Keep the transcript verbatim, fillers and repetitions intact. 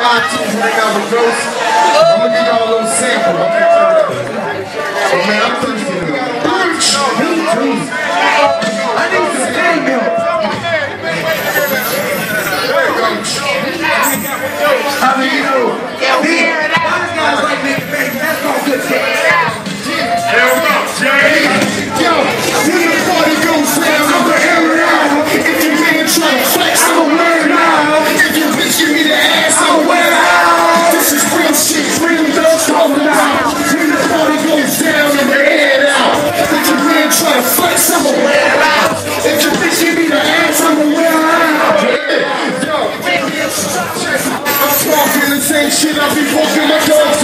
iTunes right now with Ghost. I'm gonna give y'all a little sample. I'm gonna tell you that. But man, I'm thirsty. I need some thing milk. How do you know? Yeah, we hear it out. These guys like Nick Baby. That's no good shit. Hell no, Jay. Yo, when the party goes down, I'ma air it out. If your man try to flex, I'ma wear it out. If your bitch give me the ass, I'ma wear it out. This is real shit, real thugs talking about. When the party goes down, I'ma air it out. If your man try to flex, I'ma wear it out. If your bitch give me the ass, I'ma wear it out. Yo, I'm talking the same shit I be walking my dogs.